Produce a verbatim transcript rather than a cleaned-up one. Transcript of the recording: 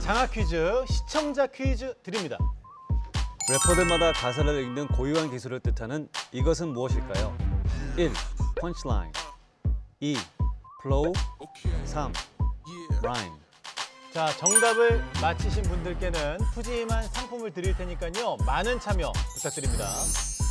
장학 퀴즈, 시청자 퀴즈 드립니다. 래퍼들마다 가사를 읽는 고유한 기술을 뜻하는 이것은 무엇일까요? 일. 펀치라인 이. 플로우 삼. 라임 자, 정답을 맞히신 분들께는 푸짐한 상품을 드릴 테니까요. 많은 참여 부탁드립니다.